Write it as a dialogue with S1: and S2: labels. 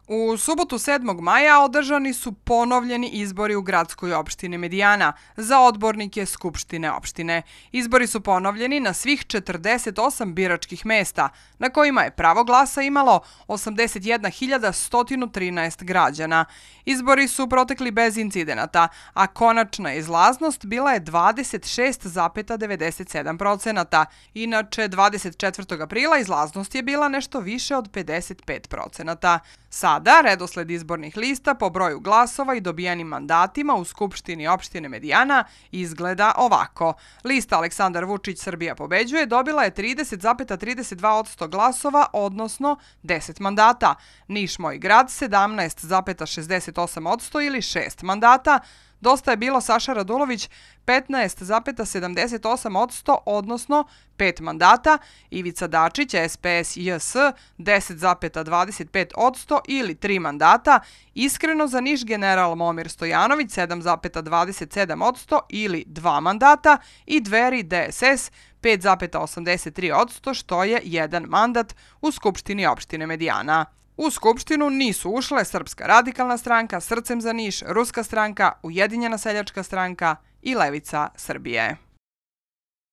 S1: U subotu 7. maja održani su ponovljeni izbori u gradskoj opštini Medijana za odbornike Skupštine opštine. Izbori su ponovljeni na svih 48 biračkih mesta, na kojima je pravo glasa imalo 81.113 građana. Izbori su protekli bez incidenata, a konačna izlaznost bila je 26,97%. Inače, 24. aprila izlaznost je bila nešto više od 55%. Sada redosled izbornih lista po broju glasova i dobijenim mandatima u Skupštini opštine Medijana izgleda ovako. Lista Aleksandar Vučić Srbija pobeđuje dobila je 30,32% glasova, odnosno 10 mandata. Niš moj grad 17,68% ili 6 mandata. Dosta je bilo Saša Radulović 15,78%, odnosno 5 mandata, Ivica Dačić, SPS JS 10,25% ili 3 mandata, Iskreno za Niš general Momir Stojanović 7,27% ili 2 mandata i Dveri DSS 5,83%, što je 1 mandat u Skupštini opštine Medijana. U Skupštinu nisu ušle Srpska radikalna stranka, Srcem za Niš, Ruska stranka, Ujedinjena seljačka stranka i Levica Srbije.